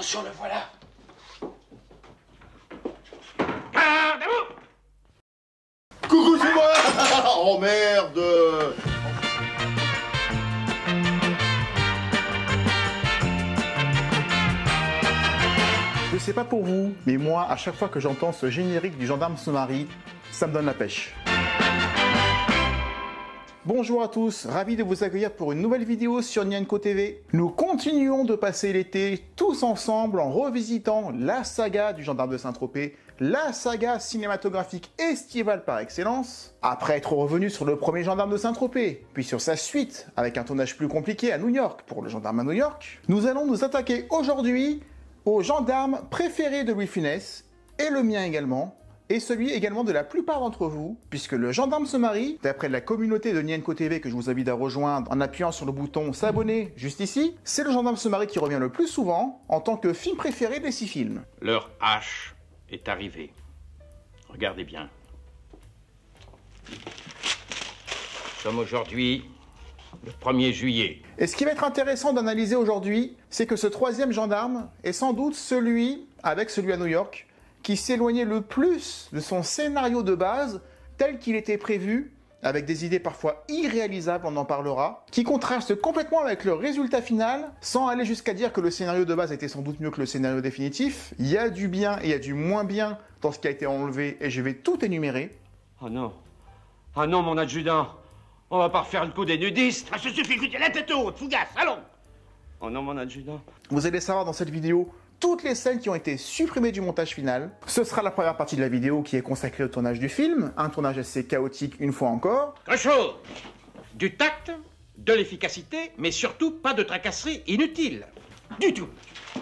Attention, le voilà. Gardez-vous! Coucou, c'est moi. Oh merde. Je sais pas pour vous, mais moi, à chaque fois que j'entends ce générique du Gendarme se marie, ça me donne la pêche. Bonjour à tous, ravi de vous accueillir pour une nouvelle vidéo sur Nianco TV. Nous continuons de passer l'été tous ensemble en revisitant la saga du Gendarme de Saint-Tropez, la saga cinématographique estivale par excellence, après être revenu sur le premier Gendarme de Saint-Tropez, puis sur sa suite avec un tournage plus compliqué à New York pour le Gendarme à New York. Nous allons nous attaquer aujourd'hui au gendarme préféré de Louis de Funès, et le mien également, et celui également de la plupart d'entre vous, puisque le Gendarme se marie, d'après la communauté de Nianco TV que je vous invite à rejoindre en appuyant sur le bouton s'abonner juste ici, c'est le Gendarme se marie qui revient le plus souvent en tant que film préféré des 6 films. L'heure H est arrivée. Regardez bien. Nous sommes aujourd'hui le 1er juillet. Et ce qui va être intéressant d'analyser aujourd'hui, c'est que ce troisième gendarme est sans doute celui, avec celui à New York, qui s'éloignait le plus de son scénario de base tel qu'il était prévu, avec des idées parfois irréalisables, on en parlera, qui contrastent complètement avec le résultat final, sans aller jusqu'à dire que le scénario de base était sans doute mieux que le scénario définitif. Il y a du bien et il y a du moins bien dans ce qui a été enlevé, et je vais tout énumérer. Oh non. Oh non, mon adjudant. On va pas refaire le coup des nudistes. Ça se suffit, écoutez, la tête haute, fougasse, allons. Oh non, mon adjudant. Vous allez savoir dans cette vidéo toutes les scènes qui ont été supprimées du montage final. Ce sera la première partie de la vidéo qui est consacrée au tournage du film, un tournage assez chaotique une fois encore. Cruchot, du tact, de l'efficacité, mais surtout pas de tracasserie inutile. Du tout.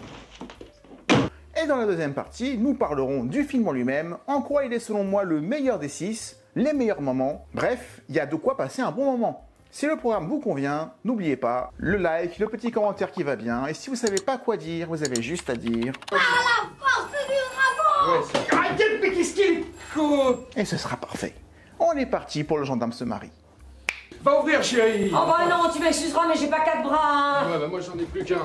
Et dans la deuxième partie, nous parlerons du film en lui-même, en quoi il est selon moi le meilleur des 6, les meilleurs moments, bref, il y a de quoi passer un bon moment. Si le programme vous convient, n'oubliez pas le like, le petit commentaire qui va bien, et si vous savez pas quoi dire, vous avez juste à dire... Par la force du dragon! Arrêtez de piquer ce qu'il faut. Et ce sera parfait. On est parti pour le Gendarme se marie. Va ouvrir, chérie. Oh bah non, tu m'excuseras, mais j'ai pas 4 bras. Ouais, bah moi j'en ai plus qu'un.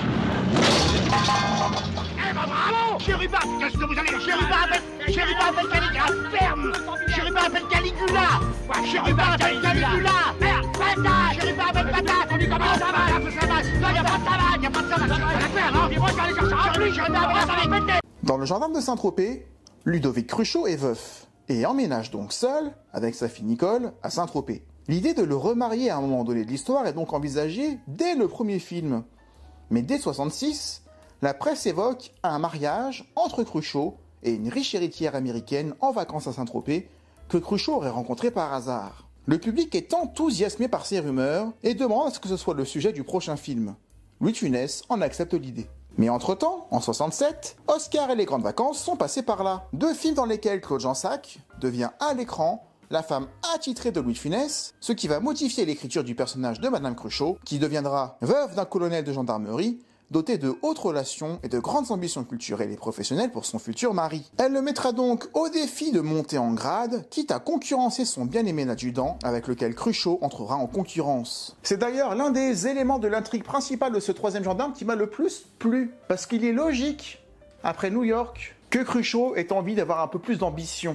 Eh ben bravo! Chérubin, qu'est-ce que vous allez... Chérubin appelle Caligula, ferme! Chérubin appelle Caligula! Chérubin appelle Caligula! Merde, patate! Chérubin appelle patate! On dit comment ça va? Ça va! Non, y'a pas de savane, y'a pas de savane! Ça va la faire, non? Dis-moi, j'allais chercher un plus! Chérubin appelle avec pété! Dans le Gendarme de Saint-Tropez, Ludovic Cruchot est veuf, et emménage donc seul, avec sa fille Nicole, à Saint-Tropez. L'idée de le remarier à un moment donné de l'histoire est donc envisagée dès le premier film. Mais dès 1966, la presse évoque un mariage entre Cruchot et une riche héritière américaine en vacances à Saint-Tropez que Cruchot aurait rencontré par hasard. Le public est enthousiasmé par ces rumeurs et demande à ce que ce soit le sujet du prochain film. Louis de Funès en accepte l'idée. Mais entre-temps, en 67, Oscar et les Grandes Vacances sont passés par là. 2 films dans lesquels Claude Jansac devient à l'écran la femme attitrée de Louis de Funès, ce qui va modifier l'écriture du personnage de Madame Cruchot, qui deviendra veuve d'un colonel de gendarmerie, dotée de hautes relations et de grandes ambitions culturelles et professionnelles pour son futur mari. Elle le mettra donc au défi de monter en grade, quitte à concurrencer son bien-aimé adjudant, avec lequel Cruchot entrera en concurrence. C'est d'ailleurs l'un des éléments de l'intrigue principale de ce troisième gendarme qui m'a le plus plu, parce qu'il est logique, après New York, que Cruchot ait envie d'avoir un peu plus d'ambition.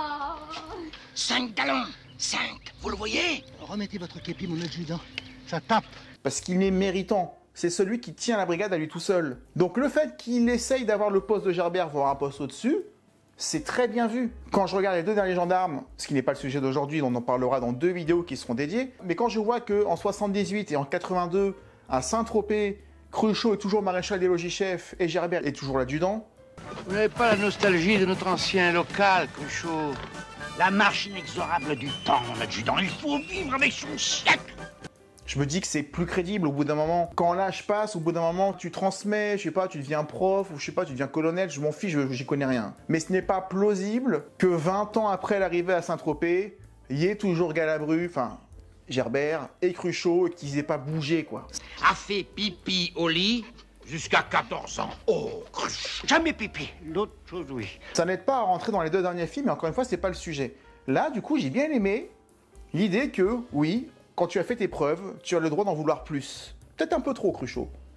5 talons! 5! Vous le voyez? Remettez votre képi, mon adjudant. Ça tape! Parce qu'il est méritant. C'est celui qui tient la brigade à lui tout seul. Donc le fait qu'il essaye d'avoir le poste de Gerbert, voire un poste au-dessus, c'est très bien vu. Quand je regarde les 2 derniers gendarmes, ce qui n'est pas le sujet d'aujourd'hui, on en parlera dans 2 vidéos qui seront dédiées, mais quand je vois qu'en 78 et en 82, à Saint-Tropez, Cruchot est toujours maréchal des logis-chefs et Gerbert est toujours l'adjudant. Vous n'avez pas la nostalgie de notre ancien local, Cruchot? La marche inexorable du temps, mon adjudant. Il faut vivre avec son siècle! Je me dis que c'est plus crédible au bout d'un moment. Quand l'âge passe, au bout d'un moment, tu transmets, je sais pas, tu deviens prof, ou je sais pas, tu deviens colonel, je m'en fiche, j'y connais rien. Mais ce n'est pas plausible que 20 ans après l'arrivée à Saint-Tropez, il y ait toujours Galabru, enfin, Gerbert et Cruchot, et qu'ils aient pas bougé, quoi. A fait pipi au lit jusqu'à 14 ans. Oh, Cruchot. Jamais pipi. L'autre chose, oui. Ça n'aide pas à rentrer dans les 2 derniers films, mais encore une fois, c'est pas le sujet. Là, du coup, j'ai bien aimé l'idée que, oui, quand tu as fait tes preuves, tu as le droit d'en vouloir plus. Peut-être un peu trop, Cruchot.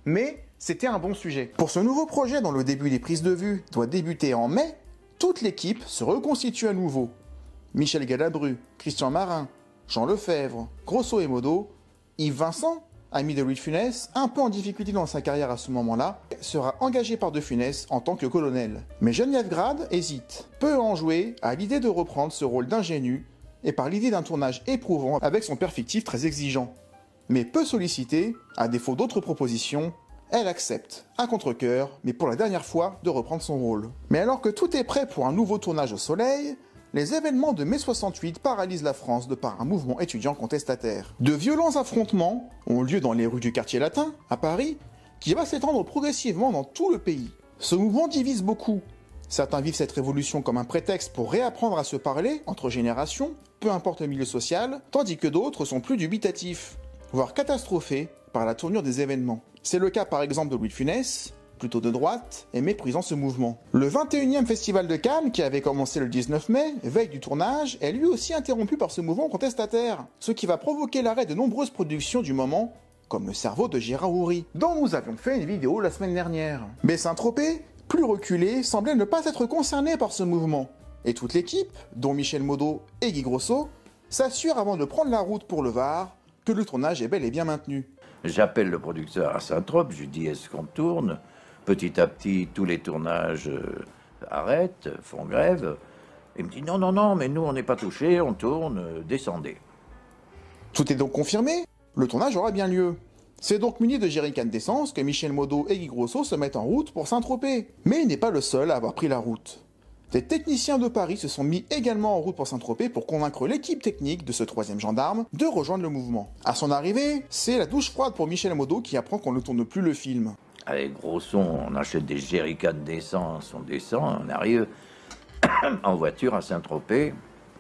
mais c'était un bon sujet. Pour ce nouveau projet dont le début des prises de vue doit débuter en mai, toute l'équipe se reconstitue à nouveau. Michel Galabru, Christian Marin, Jean Lefebvre, Grosso et Modo, Yves Vincent, ami de Louis de Funès, un peu en difficulté dans sa carrière à ce moment-là, sera engagé par de Funès en tant que colonel. Mais Geneviève Grade hésite, peu en jouer à l'idée de reprendre ce rôle d'ingénu et par l'idée d'un tournage éprouvant avec son père fictif très exigeant. Mais peu sollicitée, à défaut d'autres propositions, elle accepte, à contre-cœur, mais pour la dernière fois, de reprendre son rôle. Mais alors que tout est prêt pour un nouveau tournage au soleil, les événements de mai 68 paralysent la France de par un mouvement étudiant contestataire. De violents affrontements ont lieu dans les rues du quartier latin, à Paris, qui va s'étendre progressivement dans tout le pays. Ce mouvement divise beaucoup. Certains vivent cette révolution comme un prétexte pour réapprendre à se parler entre générations, peu importe le milieu social, tandis que d'autres sont plus dubitatifs, voire catastrophés par la tournure des événements. C'est le cas par exemple de Louis de Funès, plutôt de droite, et méprisant ce mouvement. Le 21e Festival de Cannes, qui avait commencé le 19 mai, veille du tournage, est lui aussi interrompu par ce mouvement contestataire, ce qui va provoquer l'arrêt de nombreuses productions du moment, comme Le Cerveau de Gérard Houry, dont nous avions fait une vidéo la semaine dernière. Mais Saint-Tropez, plus reculé, semblait ne pas être concerné par ce mouvement, et toute l'équipe, dont Michel Modo et Guy Grosso, s'assure avant de prendre la route pour le Var que le tournage est bel et bien maintenu. J'appelle le producteur à Saint-Tropez, je lui dis est-ce qu'on tourne? Petit à petit, tous les tournages arrêtent, font grève. Il me dit non, non, non, mais nous on n'est pas touchés, on tourne, descendez. Tout est donc confirmé, le tournage aura bien lieu. C'est donc muni de jerrycans d'essence que Michel Modo et Guy Grosso se mettent en route pour Saint-Tropez. Mais il n'est pas le seul à avoir pris la route. Des techniciens de Paris se sont mis également en route pour Saint-Tropez pour convaincre l'équipe technique de ce 3e gendarme de rejoindre le mouvement. À son arrivée, c'est la douche froide pour Michel Modo qui apprend qu'on ne tourne plus le film. Avec Grosso, on achète des jerrycans d'essence, on descend, on arrive en voiture à Saint-Tropez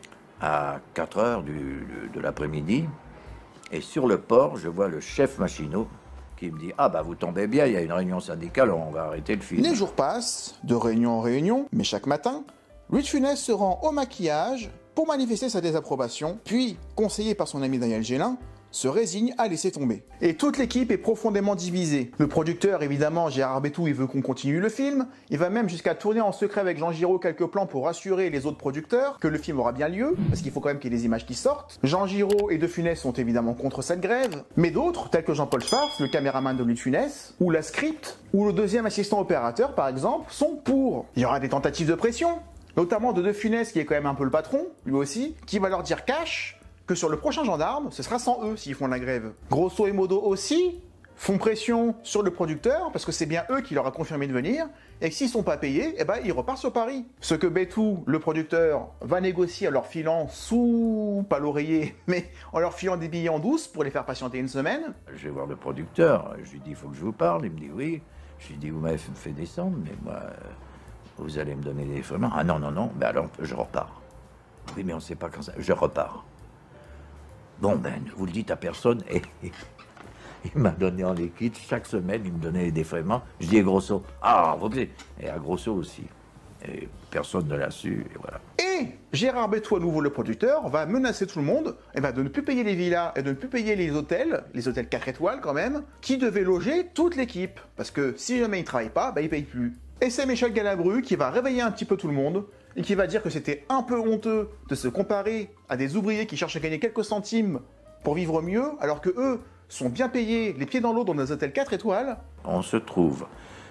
à 4 heures de l'après-midi. Et sur le port, je vois le chef machinot qui me dit « Ah bah vous tombez bien, il y a une réunion syndicale, on va arrêter le film. » Les jours passent, de réunion en réunion, mais chaque matin, Louis de Funès se rend au maquillage pour manifester sa désapprobation, puis, conseillé par son ami Daniel Gélin, se résigne à laisser tomber. Et toute l'équipe est profondément divisée. Le producteur, évidemment, Gérard Bétou, il veut qu'on continue le film. Il va même jusqu'à tourner en secret avec Jean Giraud quelques plans pour rassurer les autres producteurs que le film aura bien lieu, parce qu'il faut quand même qu'il y ait des images qui sortent. Jean Giraud et De Funès sont évidemment contre cette grève, mais d'autres, tels que Jean-Paul Schwartz, le caméraman de Louis de Funès, ou la script, ou le 2e assistant opérateur, par exemple, sont pour. Il y aura des tentatives de pression, notamment de Funès, qui est quand même un peu le patron, lui aussi, qui va leur dire cash que sur le prochain gendarme, ce sera sans eux s'ils font la grève. Grosso et Modo aussi font pression sur le producteur, parce que c'est bien eux qui leur a confirmé de venir, et que s'ils sont pas payés, eh ben ils repartent sur Paris. Ce que Bétou, le producteur, va négocier en leur filant sous, pas l'oreiller, mais en leur filant des billets en douce pour les faire patienter une semaine. Je vais voir le producteur, je lui dis il faut que je vous parle, il me dit oui. Je lui dis vous m'avez fait descendre, mais moi, vous allez me donner des défraiements. Ah non, non, non, ben alors je repars. Oui, mais on sait pas quand ça... Je repars. Bon, ben, vous le dites à personne, et il m'a donné en liquide, chaque semaine, il me donnait les défraiements. Je dis à Grosso, ah, vous plaît, et à Grosso aussi. Et personne ne l'a su, et voilà. Et Gérard Bétou, à nouveau le producteur, va menacer tout le monde de ne plus payer les villas et de ne plus payer les hôtels 4 étoiles quand même, qui devaient loger toute l'équipe. Parce que si jamais ils ne travaillent pas, ils ne payent plus. Et c'est Michel Galabru qui va réveiller un petit peu tout le monde, et qui va dire que c'était un peu honteux de se comparer à des ouvriers qui cherchent à gagner quelques centimes pour vivre mieux, alors que eux sont bien payés, les pieds dans l'eau dans des hôtels 4 étoiles. On se trouve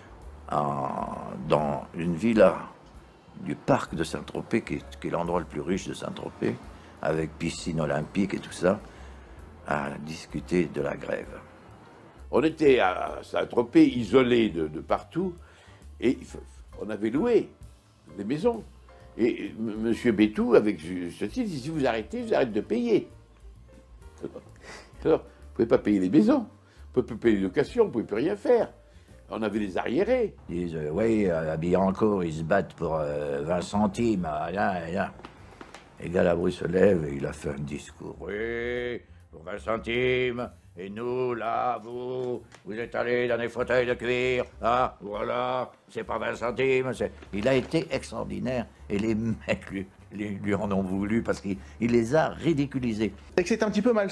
dans une villa du parc de Saint-Tropez, qui est l'endroit le plus riche de Saint-Tropez, avec piscine olympique et tout ça, à discuter de la grève. On était à Saint-Tropez, isolés de partout, et on avait loué des maisons. Et M. Bétou, avec ceci, dit si vous arrêtez, je arrête de payer. Alors, vous ne pouvez pas payer les maisons, vous ne pouvez plus payer les locations, vous ne pouvez plus rien faire. On avait les arriérés. Ils disent, oui, à Billancourt, ils se battent pour 20 centimes. Et Galabru se lève et il a fait un discours. Oui, pour 20 centimes. Et nous, là, vous êtes allés dans des fauteuils de cuir. Ah, voilà, c'est pas 20 centimes. Il a été extraordinaire. Et les mecs lui en ont voulu parce qu'il les a ridiculisés. Et que c'est un petit peu malsain.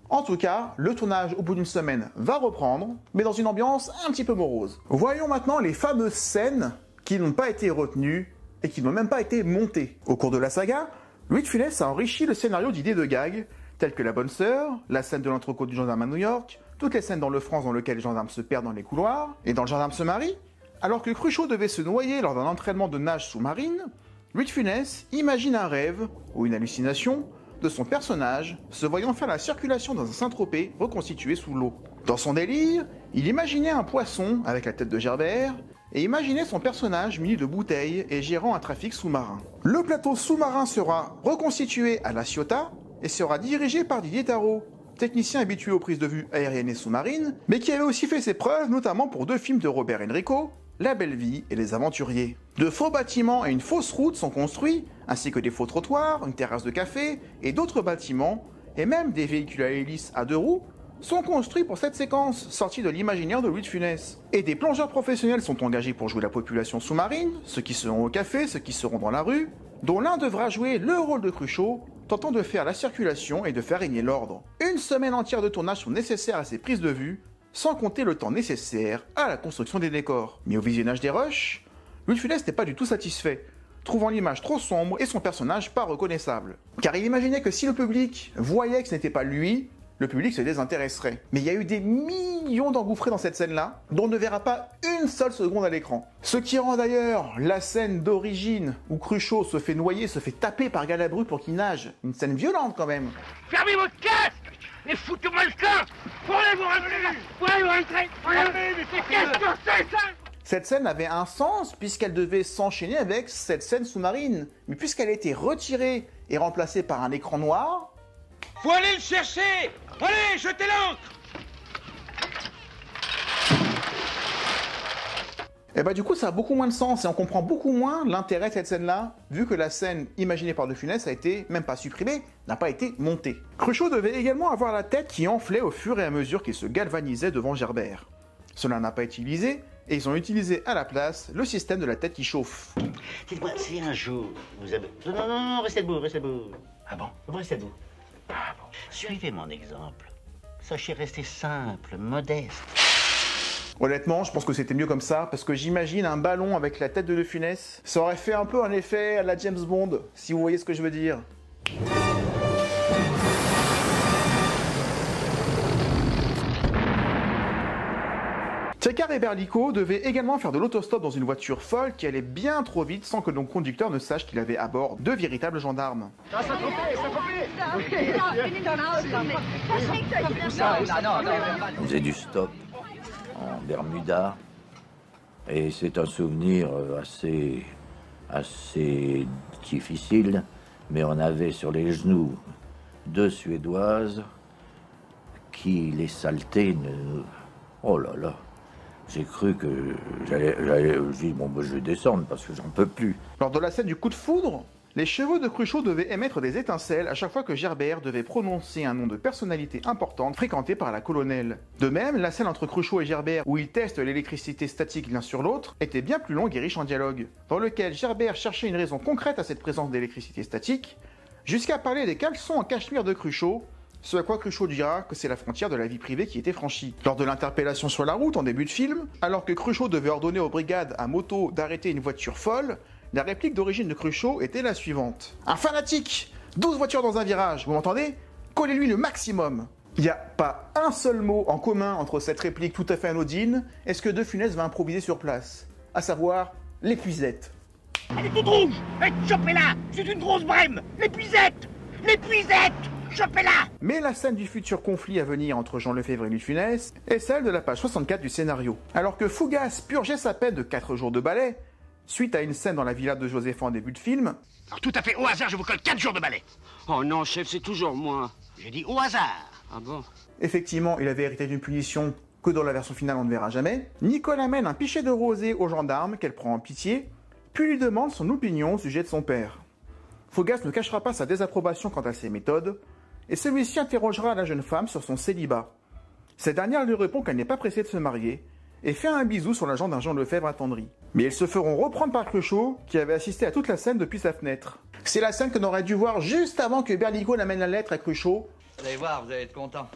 En tout cas, le tournage au bout d'une semaine va reprendre, mais dans une ambiance un petit peu morose. Voyons maintenant les fameuses scènes qui n'ont pas été retenues et qui n'ont même pas été montées. Au cours de la saga, Louis de Funès a enrichi le scénario d'idées de gags, telles que la bonne sœur, la scène de l'entrecôte du gendarme à New York, toutes les scènes dans le France dans lesquelles les gendarmes se perdent dans les couloirs, et dans le gendarme se marie. Alors que Cruchot devait se noyer lors d'un entraînement de nage sous-marine, Louis de Funès imagine un rêve, ou une hallucination, de son personnage se voyant faire la circulation dans un Saint-Tropez reconstitué sous l'eau. Dans son délire, il imaginait un poisson avec la tête de Gerbert, et imaginait son personnage muni de bouteilles et gérant un trafic sous-marin. Le plateau sous-marin sera reconstitué à La Ciotat et sera dirigé par Didier Tarot, technicien habitué aux prises de vue aériennes et sous-marines, mais qui avait aussi fait ses preuves notamment pour 2 films de Robert Enrico, La Belle Vie et Les Aventuriers. De faux bâtiments et une fausse route sont construits, ainsi que des faux trottoirs, une terrasse de café et d'autres bâtiments, et même des véhicules à hélice à 2 roues, sont construits pour cette séquence, sortie de l'imaginaire de Louis de Funès. Et des plongeurs professionnels sont engagés pour jouer la population sous-marine, ceux qui seront au café, ceux qui seront dans la rue, dont l'un devra jouer le rôle de Cruchot, tentant de faire la circulation et de faire régner l'ordre. Une semaine entière de tournage sont nécessaires à ces prises de vue, sans compter le temps nécessaire à la construction des décors. Mais au visionnage des rushs, Louis de Funès n'est pas du tout satisfait, trouvant l'image trop sombre et son personnage pas reconnaissable. Car il imaginait que si le public voyait que ce n'était pas lui, le public se désintéresserait. Mais il y a eu des millions d'engouffrés dans cette scène-là, dont on ne verra pas une seule seconde à l'écran. Ce qui rend d'ailleurs la scène d'origine où Cruchot se fait noyer, se fait taper par Galabru pour qu'il nage, une scène violente quand même. Fermez votre casque et foutez-moi le camp. Pourrez vous rentrer. Mais qu'est-ce que c'est ça? Cette scène avait un sens puisqu'elle devait s'enchaîner avec cette scène sous-marine. Mais puisqu'elle a été retirée et remplacée par un écran noir... Faut aller le chercher! Allez, jetez l'ancre! Et bah du coup ça a beaucoup moins de sens et on comprend beaucoup moins l'intérêt de cette scène-là, vu que la scène imaginée par De Funès a été, même pas supprimée, n'a pas été montée. Cruchot devait également avoir la tête qui enflait au fur et à mesure qu'il se galvanisait devant Gerbert. Cela n'a pas été utilisé, et ils ont utilisé à la place le système de la tête qui chauffe. Dites-moi, si un jour vous avez... Non, restez debout, restez debout. Ah bon? Vous restez debout. Ah bon. Suivez mon exemple. Sachez rester simple, modeste. Honnêtement, je pense que c'était mieux comme ça, parce que j'imagine un ballon avec la tête de Funès. Ça aurait fait un peu un effet à la James Bond, si vous voyez ce que je veux dire. Tchekar et Berlico devaient également faire de l'autostop dans une voiture folle qui allait bien trop vite sans que nos conducteurs ne sachent qu'il avait à bord 2 véritables gendarmes. On faisait du stop en Bermuda et c'est un souvenir assez difficile, mais on avait sur les genoux 2 Suédoises qui les saletés ne... Oh là là, j'ai cru que je dis bon, je vais descendre parce que j'en peux plus. Lors de la scène du coup de foudre, les cheveux de Cruchot devaient émettre des étincelles à chaque fois que Gerbert devait prononcer un nom de personnalité importante fréquentée par la colonelle. De même, la scène entre Cruchot et Gerbert, où ils testent l'électricité statique l'un sur l'autre, était bien plus longue et riche en dialogue, dans lequel Gerbert cherchait une raison concrète à cette présence d'électricité statique, jusqu'à parler des caleçons en cachemire de Cruchot, ce à quoi Cruchot dira que c'est la frontière de la vie privée qui était franchie. Lors de l'interpellation sur la route en début de film, alors que Cruchot devait ordonner aux brigades à moto d'arrêter une voiture folle, la réplique d'origine de Cruchot était la suivante. « Un fanatique 12 voitures dans un virage, vous m'entendez? Collez-lui le maximum !» Il n'y a pas un seul mot en commun entre cette réplique tout à fait anodine et ce que De Funès va improviser sur place, à savoir l'épuisette. Elle est toute rouge. Chopez-la. C'est une grosse brème. L'épuisette. L'épuisette. Chopez-la. Mais la scène du futur conflit à venir entre Jean Lefebvre et Louis de Funès est celle de la page 64 du scénario. Alors que Fougas purgeait sa peine de 4 jours de balai, suite à une scène dans la villa de Josépha en début de film... Alors tout à fait au hasard, je vous colle 4 jours de balai. Oh non, chef, c'est toujours moi. J'ai dit au hasard. Ah bon? Effectivement, il avait hérité d'une punition que dans la version finale on ne verra jamais. Nicole amène un pichet de rosée au gendarme qu'elle prend en pitié, puis lui demande son opinion au sujet de son père. Fougas ne cachera pas sa désapprobation quant à ses méthodes, et celui-ci interrogera la jeune femme sur son célibat. Cette dernière lui répond qu'elle n'est pas pressée de se marier, et fait un bisou sur la jambe d'un Jean Lefebvre attendri. Mais ils se feront reprendre par Cruchot, qui avait assisté à toute la scène depuis sa fenêtre. C'est la scène qu'on aurait dû voir juste avant que Berlico n'amène la lettre à Cruchot, Vous allez voir, vous allez être content.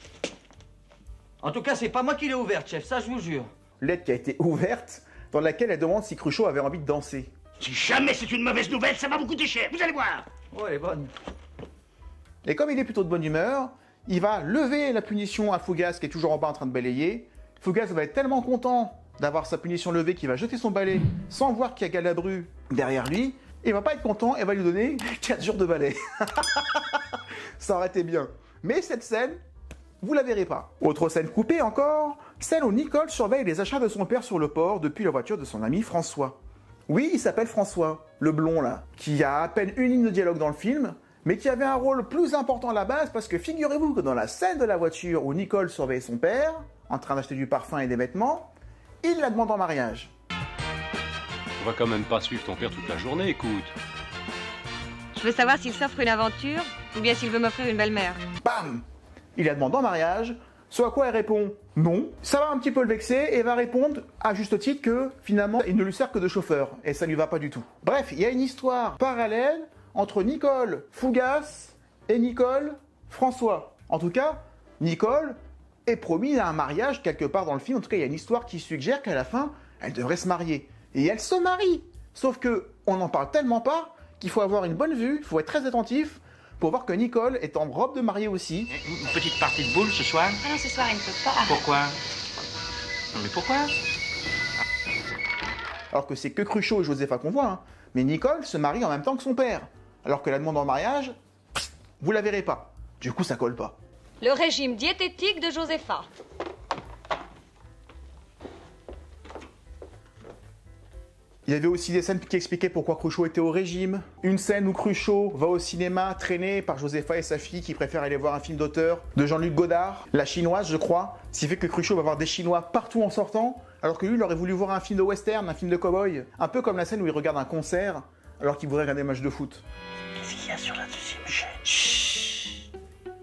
En tout cas, c'est pas moi qui l'ai ouverte, chef, ça je vous jure. Lettre qui a été ouverte, dans laquelle elle demande si Cruchot avait envie de danser. Si jamais c'est une mauvaise nouvelle, ça va vous coûter cher, vous allez voir. Oh, elle est bonne. Et comme il est plutôt de bonne humeur, il va lever la punition à Fougas qui est toujours en bas en train de balayer. Fougas va être tellement content d'avoir sa punition levée qu'il va jeter son balai sans voir qu'il y a Galabru derrière lui. Il va pas être content et va lui donner 4 jours de balai. Ça aurait été bien. Mais cette scène, vous la verrez pas. Autre scène coupée encore, celle où Nicole surveille les achats de son père sur le port depuis la voiture de son ami François. Oui, il s'appelle François, le blond là, qui a à peine une ligne de dialogue dans le film, mais qui avait un rôle plus important à la base parce que figurez-vous que dans la scène de la voiture où Nicole surveille son père, en train d'acheter du parfum et des vêtements, il la demande en mariage. On va quand même pas suivre ton père toute la journée, écoute. Je veux savoir s'il s'offre une aventure ou bien s'il veut m'offrir une belle-mère. Bam! Il la demande en mariage, ce à quoi elle répond non. Ça va un petit peu le vexer et va répondre à juste titre que finalement il ne lui sert que de chauffeur et ça lui va pas du tout. Bref, il y a une histoire parallèle entre Nicole Fougas et Nicole François. En tout cas, Nicole est promise à un mariage quelque part dans le film. En tout cas, il y a une histoire qui suggère qu'à la fin, elle devrait se marier. Et elle se marie. Sauf que on n'en parle tellement pas qu'il faut avoir une bonne vue, il faut être très attentif pour voir que Nicole est en robe de mariée aussi. Une petite partie de boule ce soir? Ah non, ce soir, il ne peut pas. Pourquoi? Non, mais pourquoi? Alors que c'est que Cruchot et Josépha qu'on voit. Hein. Mais Nicole se marie en même temps que son père. Alors que la demande en mariage, vous la verrez pas. Du coup, ça colle pas. Le régime diététique de Josépha. Il y avait aussi des scènes qui expliquaient pourquoi Cruchot était au régime. Une scène où Cruchot va au cinéma traîné par Josépha et sa fille qui préfèrent aller voir un film d'auteur de Jean-Luc Godard, La Chinoise je crois, ce qui fait que Cruchot va voir des Chinois partout en sortant, alors que lui il aurait voulu voir un film de western, un film de cow-boy. Un peu comme la scène où il regarde un concert alors qu'il voudrait regarder un match de foot. Qu'est-ce qu'il y a sur la deuxième chaîne? Chut.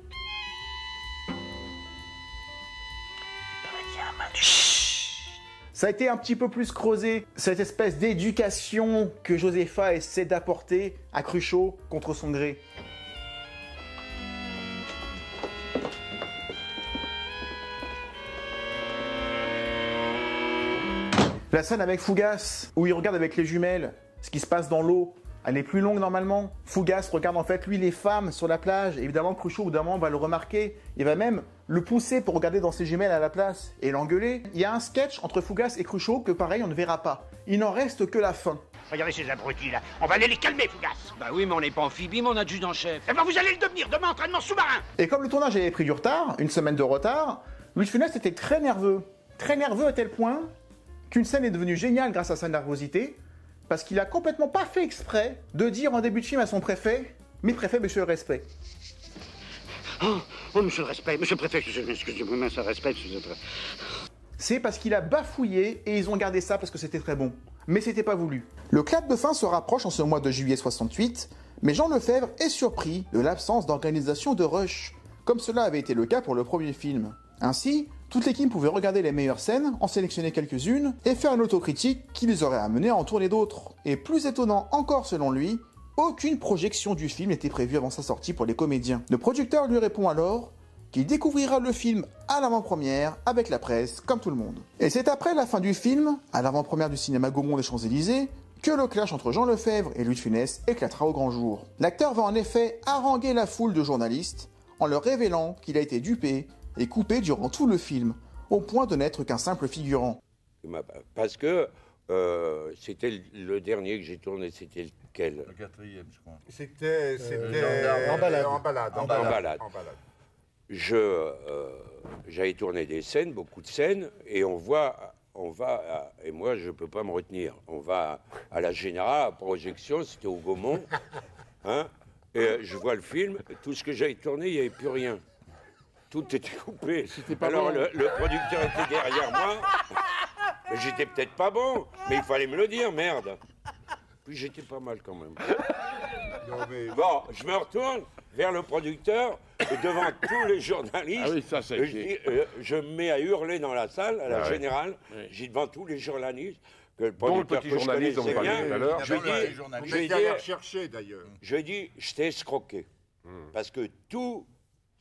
Il paraît qu'il y a un match. Ça a été un petit peu plus creusé, cette espèce d'éducation que Josépha essaie d'apporter à Cruchot contre son gré. La scène avec Fougas, où il regarde avec les jumelles ce qui se passe dans l'eau, elle est plus longue normalement. Fougas regarde en fait lui les femmes sur la plage. Évidemment Cruchot au bout d'un moment va le remarquer. Il va même le pousser pour regarder dans ses jumelles à la place et l'engueuler. Il y a un sketch entre Fougas et Cruchot que pareil on ne verra pas. Il n'en reste que la fin. Regardez ces abrutis là, on va aller les calmer, Fougas. Bah oui, mais on n'est pas amphibie, mon adjudant-chef. Eh ben vous allez le devenir, demain entraînement sous-marin. Et comme le tournage avait pris du retard, une semaine de retard, Louis de Funès était très nerveux. Très nerveux à tel point qu'une scène est devenue géniale grâce à sa nervosité. Parce qu'il a complètement pas fait exprès de dire en début de film à son préfet « Mes préfets, monsieur le respect ». Oh, monsieur le respect, monsieur le préfet, excusez-moi, monsieur le respect, C'est parce qu'il a bafouillé et ils ont gardé ça parce que c'était très bon. Mais c'était pas voulu. Le clap de fin se rapproche en ce mois de juillet 68, mais Jean Lefebvre est surpris de l'absence d'organisation de rush, comme cela avait été le cas pour le premier film. Ainsi, toute l'équipe pouvait regarder les meilleures scènes, en sélectionner quelques-unes, et faire une autocritique qui les aurait amenés à en tourner d'autres. Et plus étonnant encore selon lui, aucune projection du film n'était prévue avant sa sortie pour les comédiens. Le producteur lui répond alors qu'il découvrira le film à l'avant-première avec la presse, comme tout le monde. Et c'est après la fin du film, à l'avant-première du cinéma Gaumont des Champs-Élysées, que le clash entre Jean Lefebvre et Louis de Funès éclatera au grand jour. L'acteur va en effet haranguer la foule de journalistes en leur révélant qu'il a été dupé et coupé durant tout le film, au point de n'être qu'un simple figurant. Parce que c'était le dernier que j'ai tourné, c'était lequel? Le quatrième, je crois. C'était En balade. J'avais tourné des scènes, beaucoup de scènes, et on va, et moi je peux pas me retenir, on va à la Générale, à projection, c'était au Gaumont, hein, et je vois le film, tout ce que j'avais tourné, il n'y avait plus rien. Tout était coupé. Alors bon. le producteur était derrière moi. J'étais peut-être pas bon, mais il fallait me le dire, merde. Puis j'étais pas mal quand même. Non, mais... Bon, je me retourne vers le producteur, et devant tous les journalistes. Ah oui, ça, c'est je me mets à hurler dans la salle, à la Générale. Oui. J'ai devant tous les journalistes. Que le producteur petit journaliste dont vous parliez tout à l'heure. Je dis, je t'ai escroqué. Parce que tout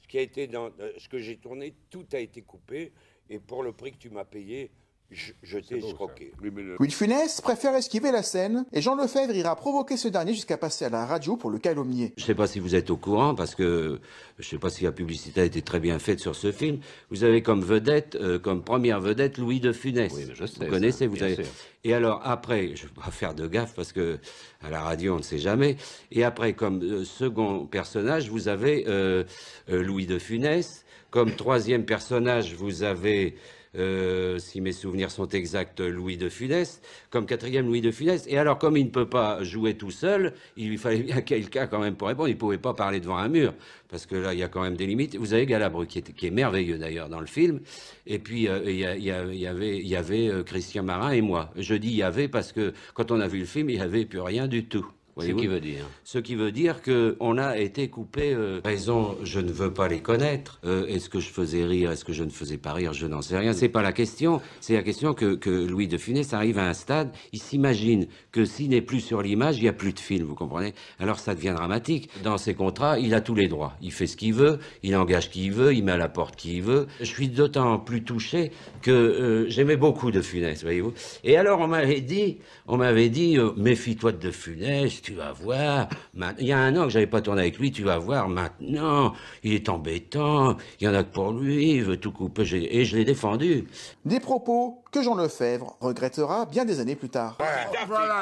ce qui a été dans ce que j'ai tourné, tout a été coupé. Et pour le prix que tu m'as payé, je t'ai escroqué. Louis de Funès préfère esquiver la scène et Jean Lefebvre ira provoquer ce dernier jusqu'à passer à la radio pour le calomnier. Je ne sais pas si vous êtes au courant, parce que je ne sais pas si la publicité a été très bien faite sur ce film. Vous avez comme vedette, comme première vedette, Louis de Funès. Oui, mais je sais. Vous connaissez, ça, vous bien avez. sûr. Et alors après, je ne vais pas faire de gaffe parce que à la radio on ne sait jamais. Et après, comme second personnage, vous avez Louis de Funès. Comme troisième personnage, vous avez si mes souvenirs sont exacts, Louis de Funès, comme quatrième Louis de Funès. Et alors, comme il ne peut pas jouer tout seul, il lui fallait bien quelqu'un quand même pour répondre. Il ne pouvait pas parler devant un mur, parce que là, il y a quand même des limites. Vous avez Galabru, qui est merveilleux d'ailleurs dans le film. Et puis, il y avait Christian Marin et moi. Je dis il y avait parce que quand on a vu le film, il n'y avait plus rien du tout. Ce qui veut dire. Ce qui veut dire qu'on a été coupé. Raison, je ne veux pas les connaître. Est-ce que je faisais rire, est-ce que je ne faisais pas rire, je n'en sais rien. C'est pas la question. C'est la question que Louis de Funès arrive à un stade, il s'imagine que s'il n'est plus sur l'image, il n'y a plus de film, vous comprenez? Alors ça devient dramatique. Dans ses contrats, il a tous les droits. Il fait ce qu'il veut, il engage qui il veut, il met à la porte qui il veut. Je suis d'autant plus touché que j'aimais beaucoup de Funès, voyez-vous. Et alors on m'avait dit, méfie-toi de Funès. Tu vas voir, il y a un an que j'avais pas tourné avec lui, tu vas voir maintenant, il est embêtant, il y en a que pour lui, il veut tout couper, et je l'ai défendu. Des propos que Jean Lefebvre regrettera bien des années plus tard. Voilà,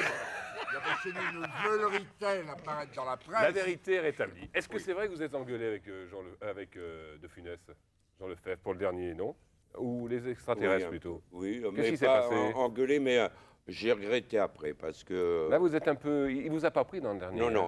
une veulerie telle apparaître dans la presse. La vérité est rétablie. Est-ce que c'est vrai que vous êtes engueulé avec De Funès, Jean Lefebvre, pour le dernier, non? Ou les extraterrestres, plutôt? Oui, qu'est-ce mais qui s'est pas passé? engueulé, mais j'ai regretté après, parce que... Là, vous êtes un peu... Il vous a pas pris dans le dernier? Non, non,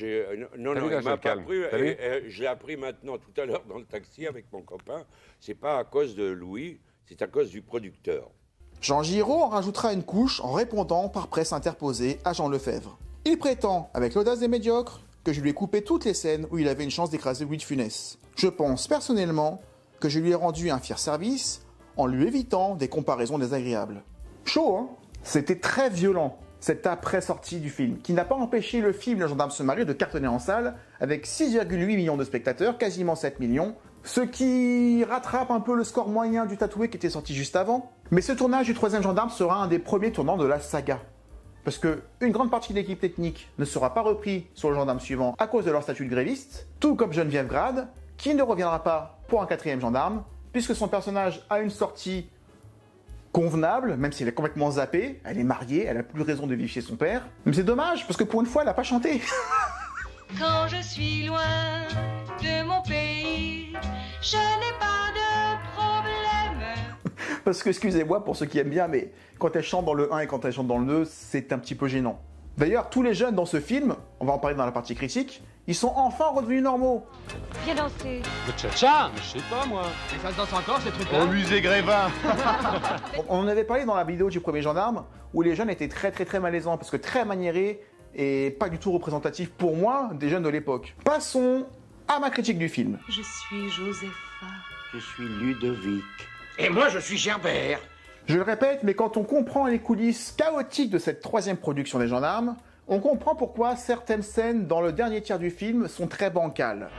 il m'a pas pris, je l'ai appris maintenant, tout à l'heure, dans le taxi, avec mon copain. C'est pas à cause de Louis, c'est à cause du producteur. Jean Giraud en rajoutera une couche en répondant par presse interposée à Jean Lefebvre. Il prétend, avec l'audace des médiocres, que je lui ai coupé toutes les scènes où il avait une chance d'écraser Louis de Funès. Je pense personnellement que je lui ai rendu un fier service en lui évitant des comparaisons désagréables. Chaud, hein? C'était très violent, cette après-sortie du film, qui n'a pas empêché le film Le Gendarme se marie de cartonner en salle, avec 6,8 millions de spectateurs, quasiment 7 millions, ce qui rattrape un peu le score moyen du Tatoué qui était sorti juste avant. Mais ce tournage du troisième Gendarme sera un des premiers tournants de la saga. Parce que une grande partie de l'équipe technique ne sera pas repris sur le Gendarme suivant à cause de leur statut de gréviste, tout comme Geneviève Grade, qui ne reviendra pas pour un quatrième Gendarme, puisque son personnage a une sortie convenable, même si elle est complètement zappée, elle est mariée, elle a plus raison de vivre chez son père. Mais c'est dommage, parce que pour une fois, elle n'a pas chanté. Quand je suis loin de mon pays, je n'ai pas de problème. Parce que, excusez-moi pour ceux qui aiment bien, mais quand elle chante dans le 1 et quand elle chante dans le 2, c'est un petit peu gênant. D'ailleurs, tous les jeunes dans ce film, on va en parler dans la partie critique, ils sont enfin redevenus normaux. Viens danser. Le tcha-tcha, je sais pas moi. Et ça se danse encore ces trucs-là? Au musée Grévin. On en avait parlé dans la vidéo du premier Gendarme, où les jeunes étaient très malaisants, parce que très maniérés, et pas du tout représentatifs pour moi des jeunes de l'époque. Passons à ma critique du film. Je suis Josepha. Je suis Ludovic. Et moi, je suis Gerbert. Je le répète, mais quand on comprend les coulisses chaotiques de cette troisième production des Gendarmes, on comprend pourquoi certaines scènes dans le dernier tiers du film sont très bancales.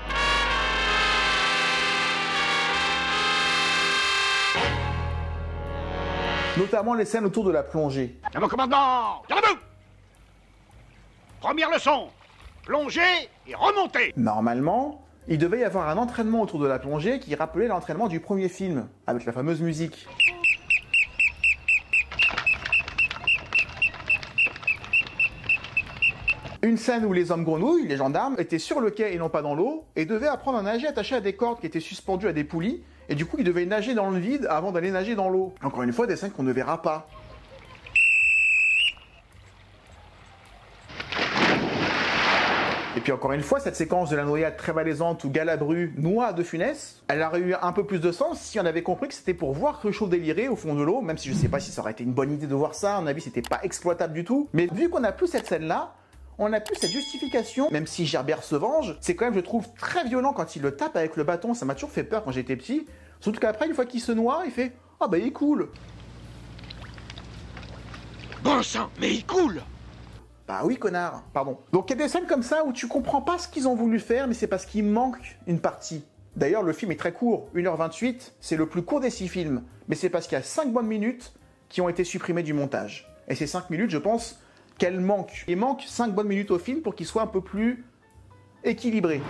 Notamment les scènes autour de la plongée. À mon commandement, debout. Première leçon, plonger et remonter. Normalement, il devait y avoir un entraînement autour de la plongée qui rappelait l'entraînement du premier film, avec la fameuse musique. Une scène où les hommes grenouilles, les gendarmes, étaient sur le quai et non pas dans l'eau, et devaient apprendre à nager attachés à des cordes qui étaient suspendues à des poulies, et du coup ils devaient nager dans le vide avant d'aller nager dans l'eau. Encore une fois, des scènes qu'on ne verra pas. Et puis encore une fois, cette séquence de la noyade très malaisante où Galabru noie De Funès, elle aurait eu un peu plus de sens si on avait compris que c'était pour voir Cruchot délirer au fond de l'eau, même si je sais pas si ça aurait été une bonne idée de voir ça, à mon avis c'était pas exploitable du tout. Mais vu qu'on a plus cette scène-là, on n'a plus cette justification, même si Gerbert se venge, c'est quand même, je trouve, très violent quand il le tape avec le bâton, ça m'a toujours fait peur quand j'étais petit. Surtout qu'après, une fois qu'il se noie, il fait « Ah bah il est cool !» Bon sang, mais il coule. Bah oui, connard, pardon. Donc il y a des scènes comme ça où tu comprends pas ce qu'ils ont voulu faire, mais c'est parce qu'il manque une partie. D'ailleurs, le film est très court, 1h28, c'est le plus court des 6 films. Mais c'est parce qu'il y a 5 bonnes minutes qui ont été supprimées du montage. Et ces 5 minutes, je pense qu'elles manquent. Il manque 5 bonnes minutes au film pour qu'il soit un peu plus équilibré.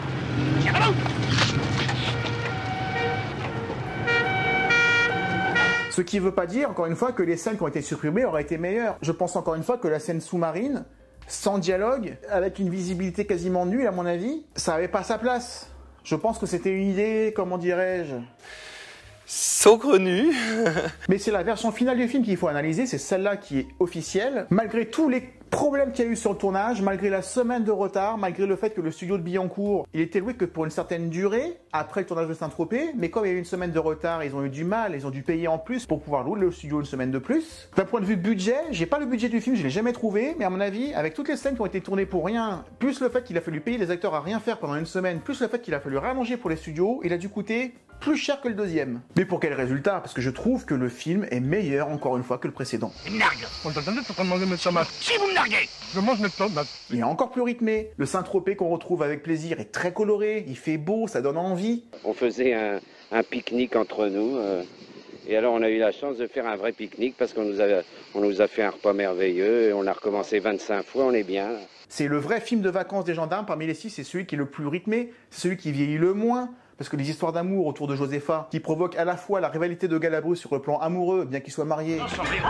Ce qui ne veut pas dire, encore une fois, que les scènes qui ont été supprimées auraient été meilleures. Je pense encore une fois que la scène sous-marine, sans dialogue, avec une visibilité quasiment nulle à mon avis, ça n'avait pas sa place. Je pense que c'était une idée, comment dirais-je, saugrenue. Mais c'est la version finale du film qu'il faut analyser, c'est celle-là qui est officielle. Malgré tous les problèmes qu'il y a eu sur le tournage, malgré la semaine de retard, malgré le fait que le studio de Billancourt, il était loué que pour une certaine durée, après le tournage de Saint-Tropez, mais comme il y a eu une semaine de retard, ils ont eu du mal, ils ont dû payer en plus pour pouvoir louer le studio une semaine de plus. D'un point de vue budget, j'ai pas le budget du film, je l'ai jamais trouvé, mais à mon avis, avec toutes les scènes qui ont été tournées pour rien, plus le fait qu'il a fallu payer les acteurs à rien faire pendant une semaine, plus le fait qu'il a fallu rallonger pour les studios, il a dû coûter plus cher que le deuxième. Mais pour quel résultat? Parce que je trouve que le film est meilleur, encore une fois, que le précédent. Il me nargue. On t'entendait, t'es en train de manger mes tomates. Si vous me narguez, je mange mes tomates. Il est encore plus rythmé. Le Saint-Tropez qu'on retrouve avec plaisir est très coloré, il fait beau, ça donne envie. On faisait un pique-nique entre nous. Et alors on a eu la chance de faire un vrai pique-nique parce qu'on nous a fait un repas merveilleux. Et on a recommencé 25 fois, on est bien. C'est le vrai film de vacances des gendarmes. Parmi les 6, c'est celui qui est le plus rythmé, c'est celui qui vieillit le moins. Parce que les histoires d'amour autour de Josépha, qui provoquent à la fois la rivalité de Galabru sur le plan amoureux, bien qu'il soit marié,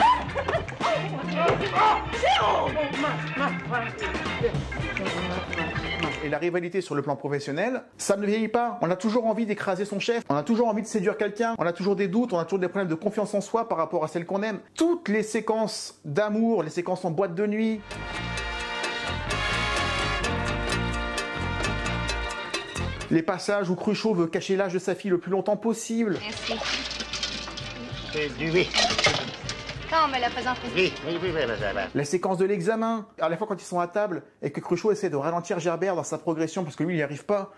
et la rivalité sur le plan professionnel, ça ne vieillit pas. On a toujours envie d'écraser son chef, on a toujours envie de séduire quelqu'un, on a toujours des doutes, on a toujours des problèmes de confiance en soi par rapport à celle qu'on aime. Toutes les séquences d'amour, les séquences en boîte de nuit, les passages où Cruchot veut cacher l'âge de sa fille le plus longtemps possible. Merci. C'est du oui. Quand on me la présente. Oui. La séquence de l'examen, à la fois quand ils sont à table et que Cruchot essaie de ralentir Gerbert dans sa progression parce que lui il n'y arrive pas.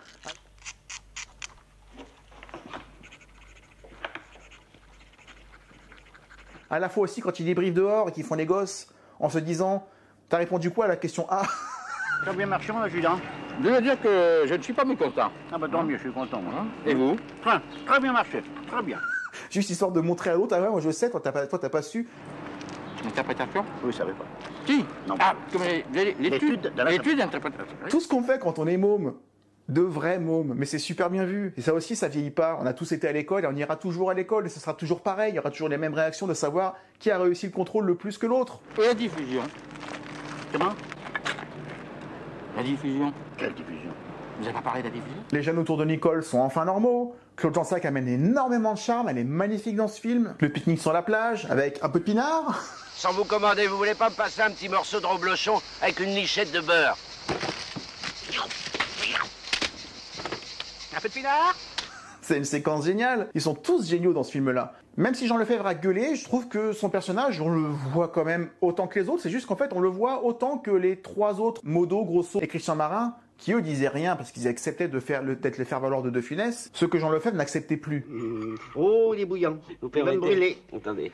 À la fois aussi quand ils débriefent dehors et qu'ils font les gosses en se disant « T'as répondu quoi à la question A ?» Ça a bien marché, mon adjudant. Je veux dire que je ne suis pas mécontent. Ah bah tant mieux, je suis content, moi. Et vous? Très bien marché, très bien. Juste histoire de montrer à l'autre, ah ouais, moi je sais, toi t'as pas su. Interprétation? Oui, ça savais pas. Si. Non. Ah, comme l'étude d'interprétation. Tout ce qu'on fait quand on est môme, de vrais mômes, mais c'est super bien vu. Et ça aussi, ça vieillit pas. On a tous été à l'école et on ira toujours à l'école et ce sera toujours pareil. Il y aura toujours les mêmes réactions de savoir qui a réussi le contrôle le plus que l'autre. Et la diffusion? Comment? La diffusion? Quelle diffusion? Vous n'avez pas parlé de la diffusion? Les jeunes autour de Nicole sont enfin normaux. Claude Jansac amène énormément de charme, elle est magnifique dans ce film. Le pique-nique sur la plage, avec un peu de pinard. Sans vous commander, vous voulez pas me passer un petit morceau de reblochon avec une lichette de beurre? Un peu de pinard? C'est une séquence géniale. Ils sont tous géniaux dans ce film-là. Même si Jean Lefebvre a gueulé, je trouve que son personnage, on le voit quand même autant que les autres. C'est juste qu'en fait, on le voit autant que les 3 autres, Modo, Grosso et Christian Marin, qui eux disaient rien parce qu'ils acceptaient d'être les faire-valoir de Funès, ce que Jean Lefebvre n'acceptait plus. Oh, il est bouillant. Vous pouvez même brûler. Attendez.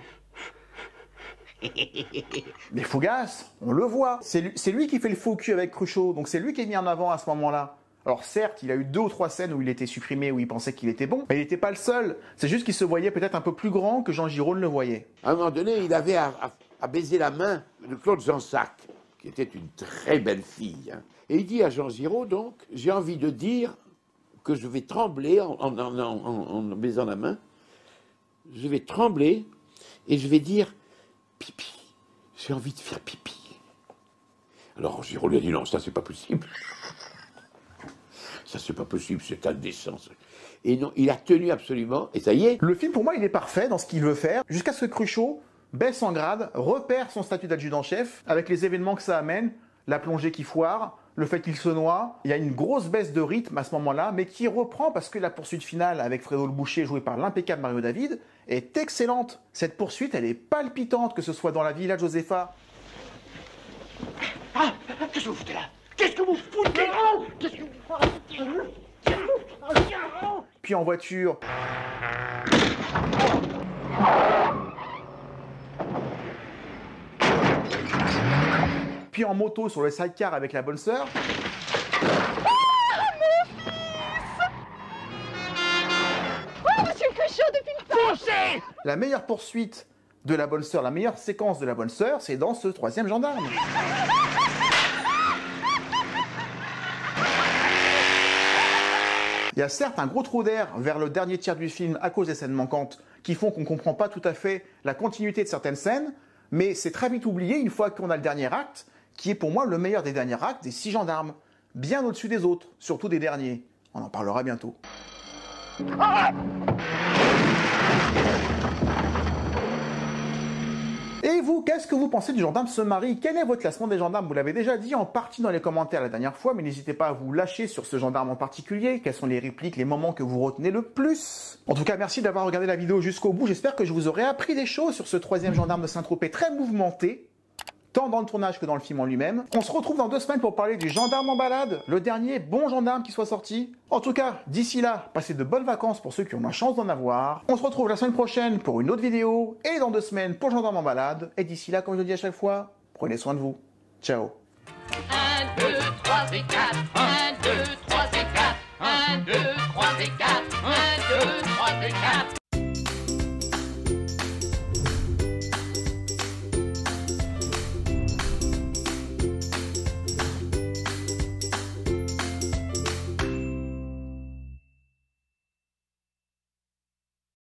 Mais Fougas, on le voit. C'est lui qui fait le faux cul avec Cruchot, donc c'est lui qui est mis en avant à ce moment-là. Alors certes, il a eu 2 ou 3 scènes où il était supprimé, où il pensait qu'il était bon, mais il n'était pas le seul. C'est juste qu'il se voyait peut-être un peu plus grand que Jean Giraud le voyait. À un moment donné, il avait à baiser la main de Claude Jansac, qui était une très belle fille. Hein. Et il dit à Jean Giraud, donc, j'ai envie de dire que je vais trembler en baisant la main. Je vais trembler et je vais dire pipi. J'ai envie de faire pipi. Alors Giraud lui a dit non, ça c'est pas possible. Ça c'est pas possible, c'est indécent. Et non, il a tenu absolument, et ça y est. Le film pour moi il est parfait dans ce qu'il veut faire, jusqu'à ce que Cruchot baisse en grade, repère son statut d'adjudant-chef, avec les événements que ça amène, la plongée qui foire, le fait qu'il se noie, il y a une grosse baisse de rythme à ce moment-là, mais qui reprend parce que la poursuite finale avec Fredo le Boucher, joué par l'impeccable Mario David, est excellente. Cette poursuite, elle est palpitante, que ce soit dans la villa de Josépha. Ah, qu'est-ce que vous foutez là? Qu'est-ce que vous foutez là? Qu'est-ce que vous foutez? Puis en voiture. Puis en moto sur le sidecar avec la bonne sœur. La meilleure poursuite de la bonne sœur, la meilleure séquence de la bonne sœur, c'est dans ce 3e gendarme. Il y a certes un gros trou d'air vers le dernier tiers du film à cause des scènes manquantes qui font qu'on ne comprend pas tout à fait la continuité de certaines scènes, mais c'est très vite oublié une fois qu'on a le dernier acte, qui est pour moi le meilleur des derniers actes des 6 gendarmes, bien au-dessus des autres, surtout des derniers. On en parlera bientôt. Et vous, qu'est-ce que vous pensez du gendarme se marie? Quel est votre classement des gendarmes? Vous l'avez déjà dit en partie dans les commentaires la dernière fois, mais n'hésitez pas à vous lâcher sur ce gendarme en particulier. Quelles sont les répliques, les moments que vous retenez le plus? En tout cas, merci d'avoir regardé la vidéo jusqu'au bout. J'espère que je vous aurai appris des choses sur ce 3e gendarme de Saint-Tropez très mouvementé, tant dans le tournage que dans le film en lui-même. On se retrouve dans 2 semaines pour parler du gendarme en balade, le dernier bon gendarme qui soit sorti. En tout cas, d'ici là, passez de bonnes vacances pour ceux qui ont la chance d'en avoir. On se retrouve la semaine prochaine pour une autre vidéo, et dans 2 semaines pour gendarme en balade. Et d'ici là, comme je le dis à chaque fois, prenez soin de vous. Ciao. 1, 2, 3 et 4, 1, 2,